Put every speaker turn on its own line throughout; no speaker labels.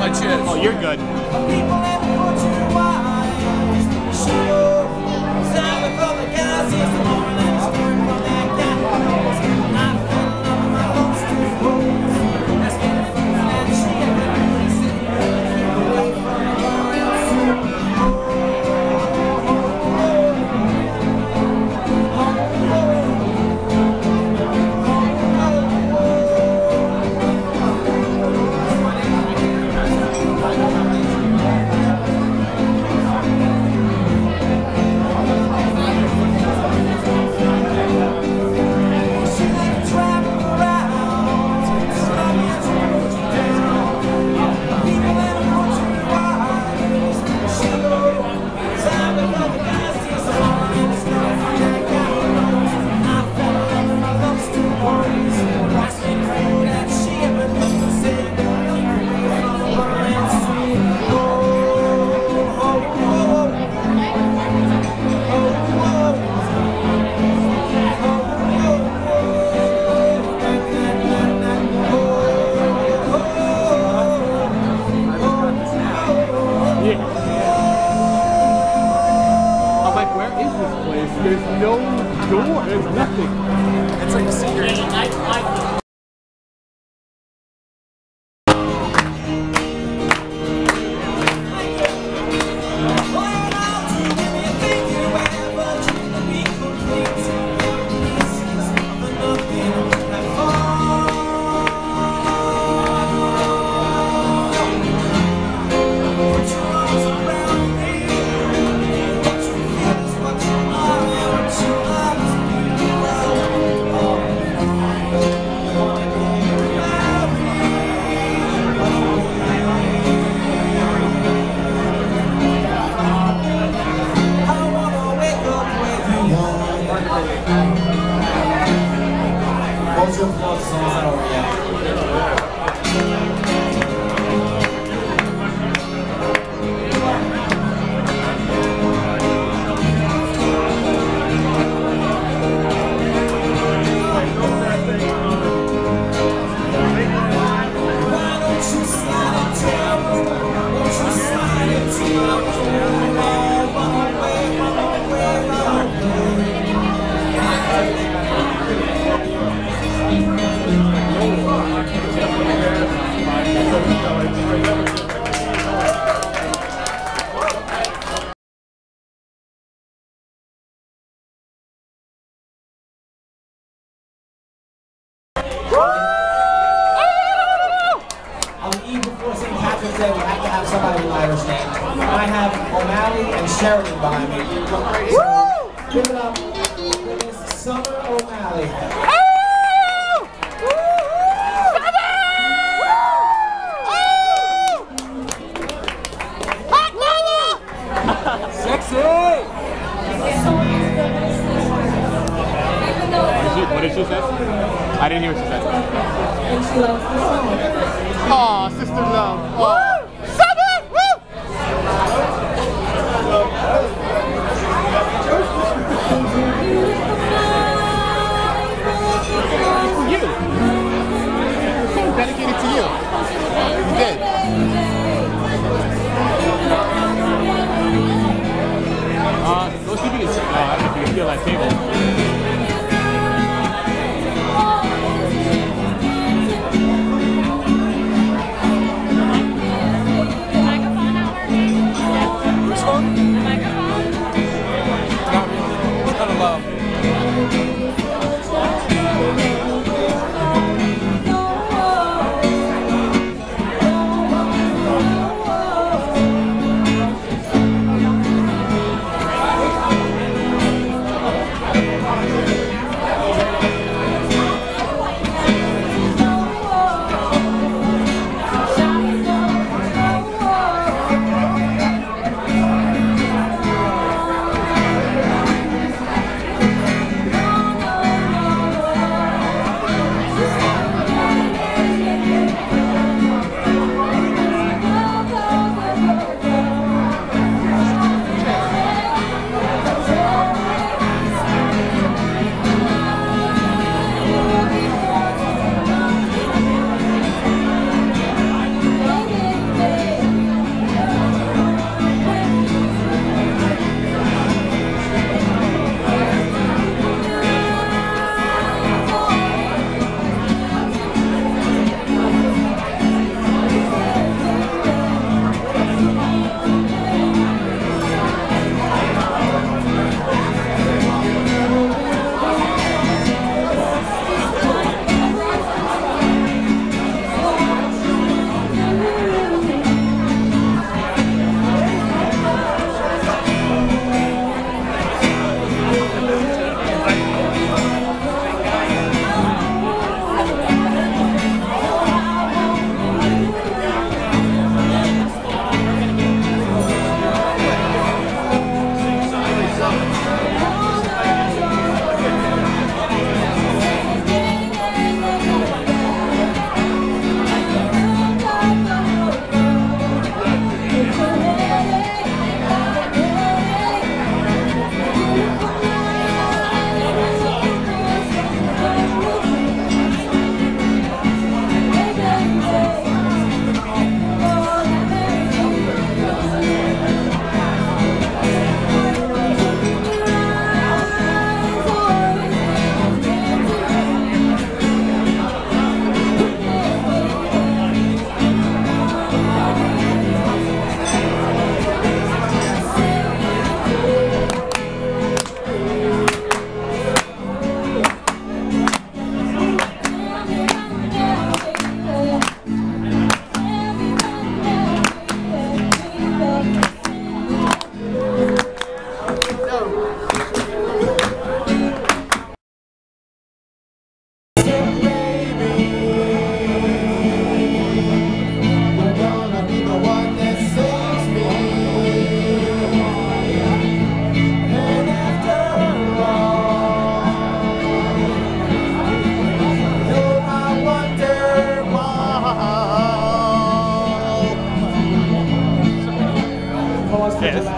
much is.
Oh, you're good.
There's no door. There's nothing.
It's like a secret.
On the eve before St. Patrick's Day, we have to have somebody with Irish name. I have O'Malley and Sheridan behind me. So, give it up for Miss Sommer O'Malley.
Sexy! What did she say? I didn't hear what she said.
And she loves the song.
Aw, sister love. Woo! Sommer! Woo! For you. So dedicated to you. You did. Go see if you can. I don't know if you can feel that table.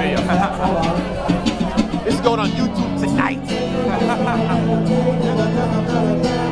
video.
This is going on YouTube tonight.